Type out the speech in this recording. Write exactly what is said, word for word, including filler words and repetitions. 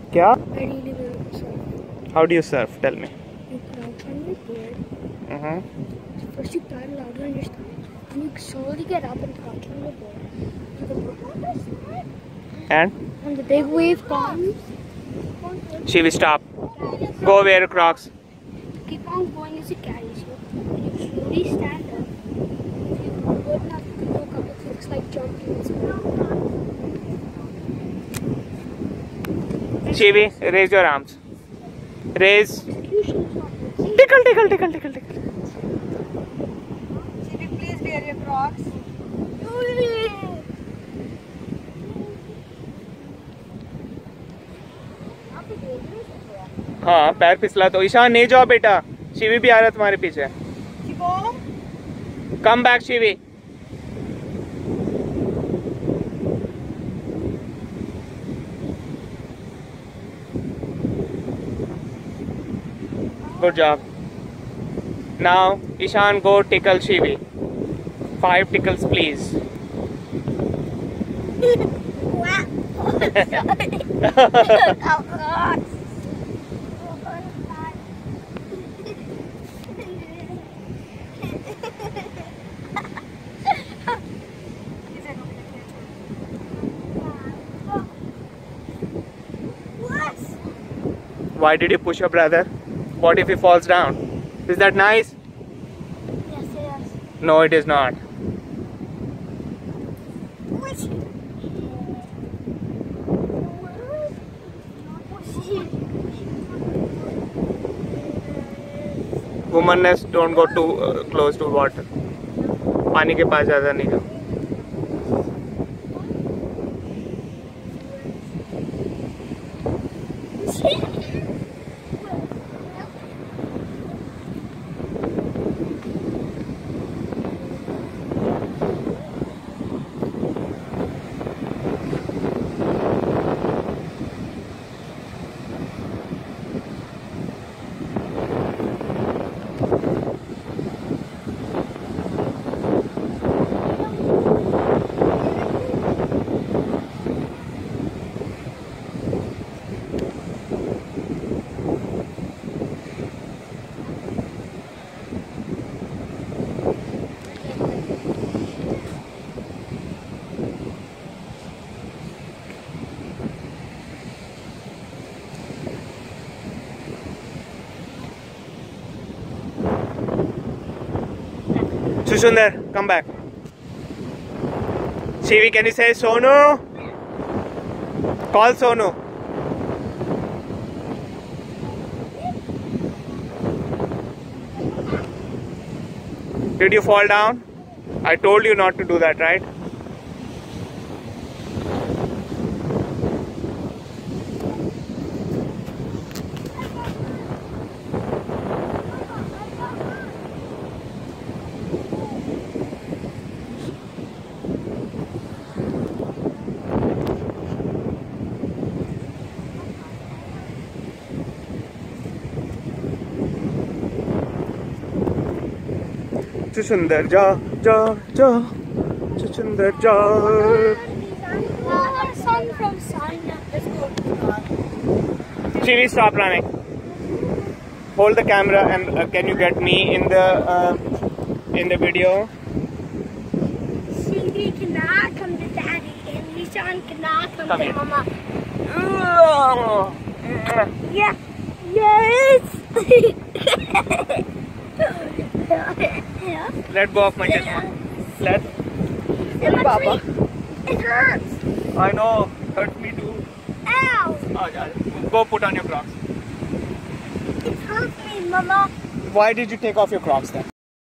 क्या? I really want to surf. How do you surf? Tell me. You crouch on your board. Mm-hmm. First you paddle out on your stomach. And you slowly get up and crouch on your board. You can put on the side. And? When the big wave comes. Shivi, stop. Go wear Crocs. Keep on going as it carries you. And you slowly stand up. If you're good enough, you can do a couple tricks like jumping and spinning. Shivi, raise your arms. Raise. Tickle, tickle, tickle, tickle, tickle. Shivi, please wear your Crocs. हाँ, पैर फिसला तो। ईशान नहीं जाओ बेटा, शिवी भी आ रहा तुम्हारे पीछे। Come back Shivi. Good job. Now, Ishan, go tickle Shivi. Five tickles, please. Why did you push your brother? What if he falls down? Is that nice? Yes, it is. No, it is not. Womanness, don't go too uh, close to water. पानी के पास ज़्यादा नहीं जाओ. Sushundar, come back. Shivi, can you say Sonu? Call Sonu. Did you fall down? I told you not to do that, right? Sushundar, ja, ja, ja. Sushundar, ja. Sun from sun. Let's go. Shivi, stop running. Hold the camera and uh, can you get me in the uh, in the video? Shivi cannot come to daddy and Nishan cannot come, come to here. mama. Yeah. Yes. Let go of my chest. Let. Papa. It hurts. I know. Hurts me too. Ow. Go put on your Crocs. It hurts me, Mama. Why did you take off your Crocs then?